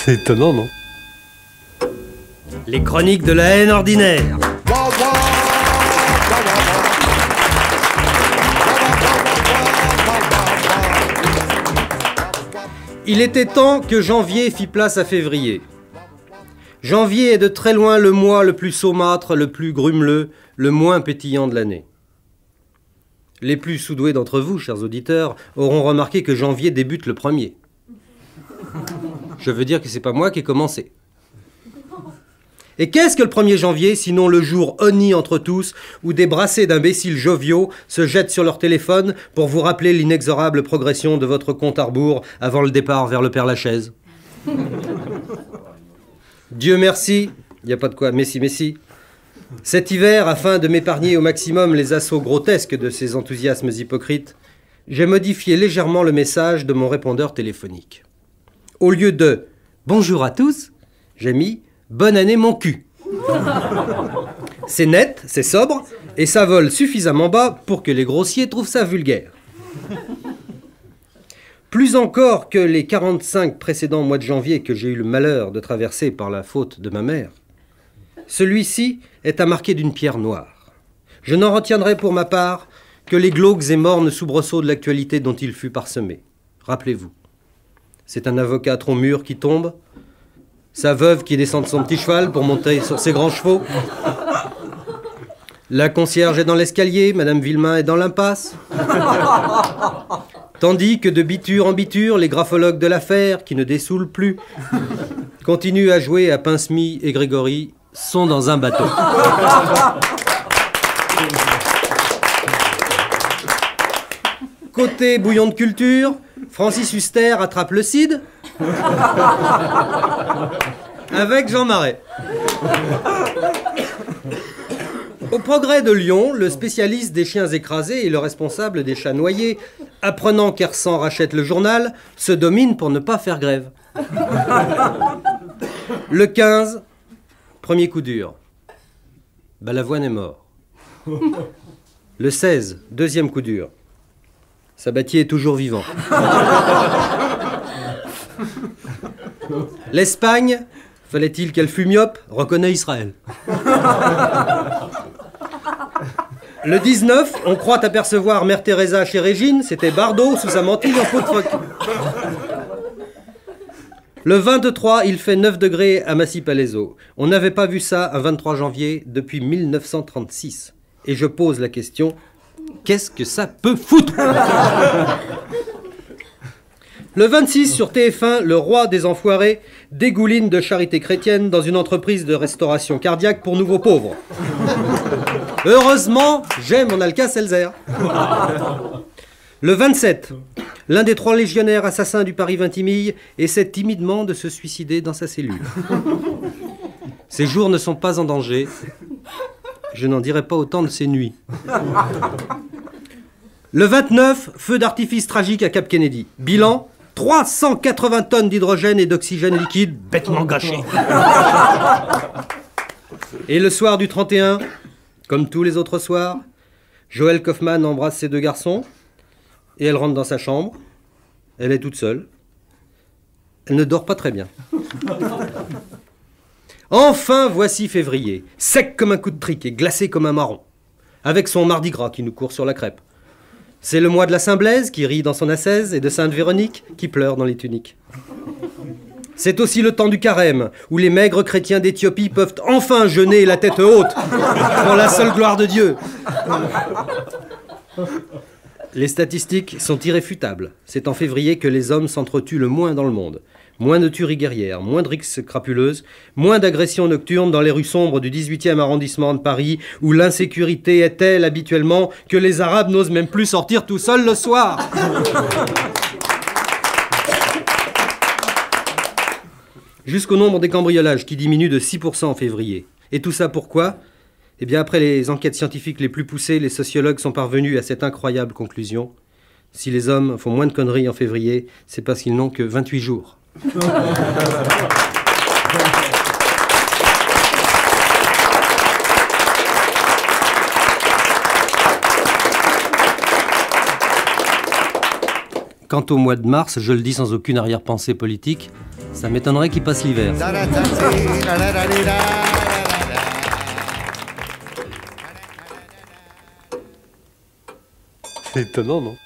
C'est étonnant, non? Les chroniques de la haine ordinaire. Il était temps que janvier fît place à février. Janvier est de très loin le mois le plus saumâtre, le plus grumeleux, le moins pétillant de l'année. Les plus sous-doués d'entre vous, chers auditeurs, auront remarqué que janvier débute le 1er. Je veux dire que c'est pas moi qui ai commencé. Et qu'est-ce que le 1er janvier, sinon le jour honni entre tous, où des brassées d'imbéciles joviaux se jettent sur leur téléphone pour vous rappeler l'inexorable progression de votre compte à rebours avant le départ vers le Père-Lachaise. Dieu merci, il n'y a pas de quoi, messi. Cet hiver, afin de m'épargner au maximum les assauts grotesques de ces enthousiasmes hypocrites, j'ai modifié légèrement le message de mon répondeur téléphonique. Au lieu de « Bonjour à tous », j'ai mis « Bonne année mon cul ». C'est net, c'est sobre, et ça vole suffisamment bas pour que les grossiers trouvent ça vulgaire. Plus encore que les 45 précédents mois de janvier que j'ai eu le malheur de traverser par la faute de ma mère, celui-ci est à marquer d'une pierre noire. Je n'en retiendrai pour ma part que les glauques et mornes soubresauts de l'actualité dont il fut parsemé. Rappelez-vous, c'est un avocat tronc mûr qui tombe, sa veuve qui descend de son petit cheval pour monter sur ses grands chevaux, la concierge est dans l'escalier, Madame Villemain est dans l'impasse, tandis que de biture en biture, les graphologues de l'affaire, qui ne dessoulent plus, continuent à jouer à Pince-Mie et Grégory, sont dans un bateau. Côté bouillon de culture, Francis Huster attrape le CID avec Jean Marais. Au Progrès de Lyon, le spécialiste des chiens écrasés et le responsable des chats noyés, apprenant qu'Hersan rachète le journal, se domine pour ne pas faire grève. Le 15, premier coup dur. Balavoine est mort. Le 16, deuxième coup dur. Sabatier est toujours vivant. L'Espagne, fallait-il qu'elle fût myope, reconnaît Israël. Le 19, on croit apercevoir Mère Teresa chez Régine, c'était Bardot sous sa mantille en peau de phoque. Le 23, il fait 9 degrés à Massy-Palaiseau. On n'avait pas vu ça un 23 janvier depuis 1936. Et je pose la question, qu'est-ce que ça peut foutre? Le 26, sur TF1, le roi des enfoirés dégouline de charité chrétienne dans une entreprise de restauration cardiaque pour nouveaux pauvres. Heureusement, j'ai mon Alka-Seltzer. Le 27, l'un des 3 légionnaires assassins du Paris Vintimille essaie timidement de se suicider dans sa cellule. Ses jours ne sont pas en danger. Je n'en dirai pas autant de ses nuits. Le 29, feu d'artifice tragique à Cap Kennedy. Bilan, 380 tonnes d'hydrogène et d'oxygène liquide bêtement gâchés. Et le soir du 31, comme tous les autres soirs, Joël Kaufmann embrasse ses 2 garçons et elle rentre dans sa chambre. Elle est toute seule. Elle ne dort pas très bien. Enfin, voici février, sec comme un coup de trique et glacé comme un marron, avec son mardi gras qui nous court sur la crêpe. C'est le mois de la Saint-Blaise qui rit dans son ascèse et de Sainte-Véronique qui pleure dans les tuniques. C'est aussi le temps du carême, où les maigres chrétiens d'Éthiopie peuvent enfin jeûner la tête haute pour la seule gloire de Dieu. Les statistiques sont irréfutables. C'est en février que les hommes s'entretuent le moins dans le monde. Moins de tueries guerrières, moins de rixes crapuleuses, moins d'agressions nocturnes dans les rues sombres du 18e arrondissement de Paris, où l'insécurité est telle habituellement que les Arabes n'osent même plus sortir tout seuls le soir. Jusqu'au nombre des cambriolages qui diminue de 6% en février. Et tout ça pourquoi? Eh bien, après les enquêtes scientifiques les plus poussées, les sociologues sont parvenus à cette incroyable conclusion. Si les hommes font moins de conneries en février, c'est parce qu'ils n'ont que 28 jours. Quant au mois de mars, je le dis sans aucune arrière-pensée politique, Ça m'étonnerait qu'il passe l'hiver. C'est étonnant, non?